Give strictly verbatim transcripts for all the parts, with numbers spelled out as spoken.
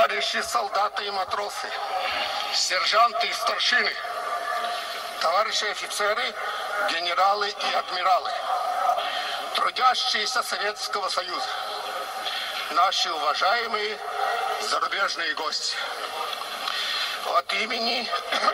товарищи солдаты и матросы, сержанты и старшины, товарищи офицеры, генералы и адмиралы, трудящиеся Советского Союза, наши уважаемые зарубежные гости. От имени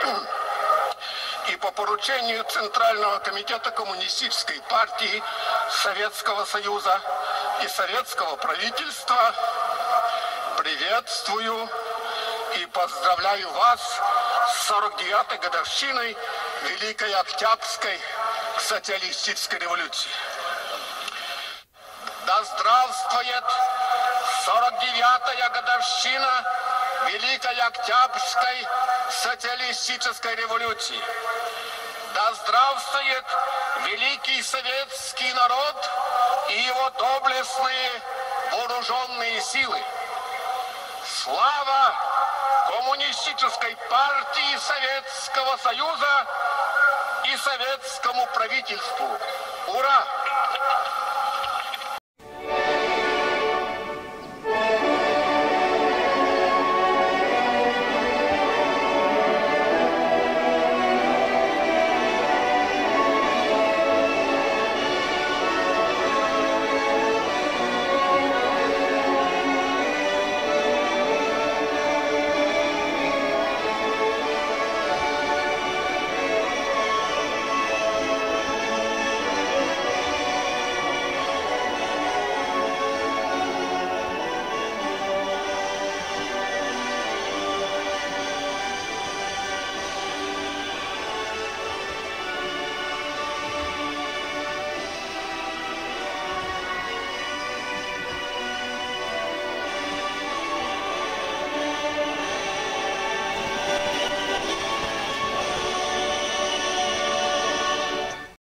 и по поручению Центрального комитета Коммунистической партии Советского Союза и советского правительства приветствую и поздравляю вас с сорок девятой годовщиной Великой Октябрьской социалистической революции. Да здравствует сорок девятая годовщина Великой Октябрьской социалистической революции. Да здравствует великий советский народ и его доблестные вооруженные силы. Слава Коммунистической партии Советского Союза и советскому правительству! Ура!